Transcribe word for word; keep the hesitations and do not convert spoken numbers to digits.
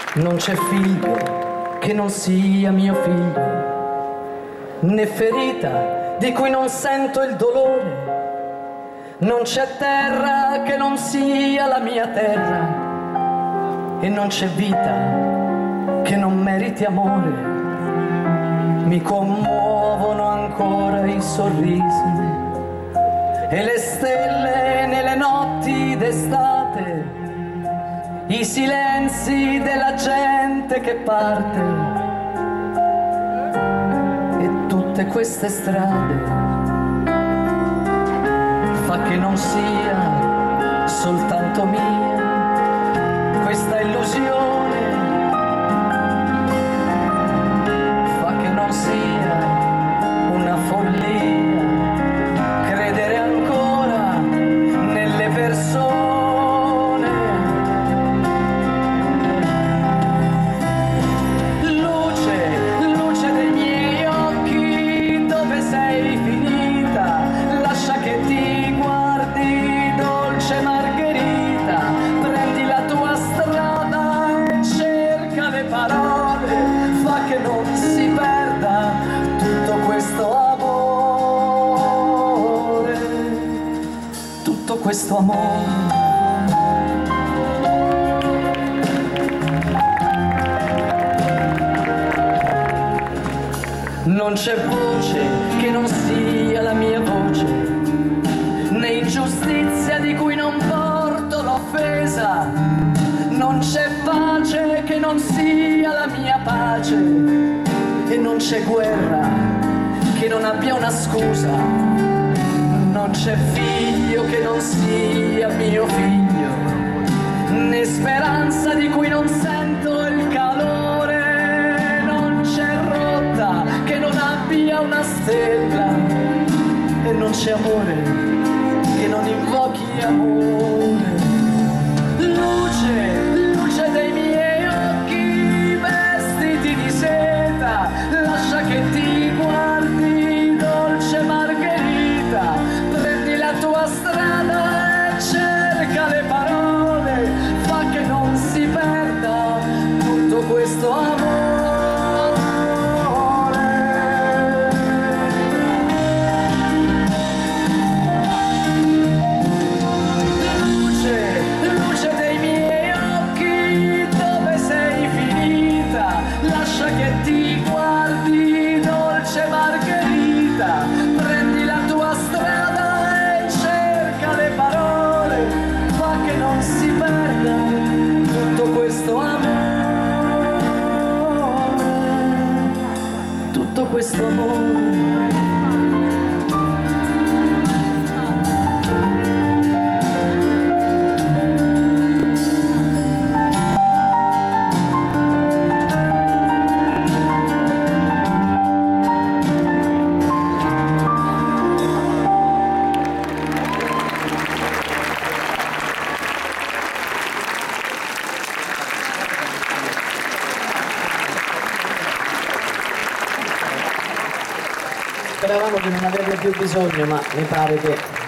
Non c'è figlio che non sia mio figlio, né ferita di cui non sento il dolore. Non c'è terra che non sia la mia terra, e non c'è vita che non meriti amore. Mi commuovono ancora i sorrisi e le stelle nelle notti d'estate, i silenzi della gente che parte, e tutte queste strade fa che non sia soltanto mia questa illusione, fa che non sia una follia credere ancora nelle persone. Luce, luce dei miei occhi, dove sei finita? Lascia che ti guardi, dolce Margherita, prendi la tua strada e cerca le parole, fa che non si perda tutto questo amore, tutto questo amore. Non c'è voce che non sia la mia voce, né ingiustizia di cui non porto l'offesa. Non c'è pace che non sia la mia pace, e non c'è guerra che non abbia una scusa. Non c'è figlio che non sia mio figlio, né speranza di cui non sento il calore. Non c'è rotta che non abbia una stella, e non c'è amore che non invochi amore. Luce, luce dei miei occhi, vestiti di seta, lascia che ti guardi, dolce Margherita, prendi la tua strada e cerca le parole, fa che non si perda tutto questo amore. Luce, luce dei miei occhi, dove sei finita? Lascia che ti guardi, dolce Margherita, prendi la tua strada e cerca le parole, fa che non si perda tutto questo amore, tutto questo amore. Speravamo di non averne più bisogno, ma mi pare che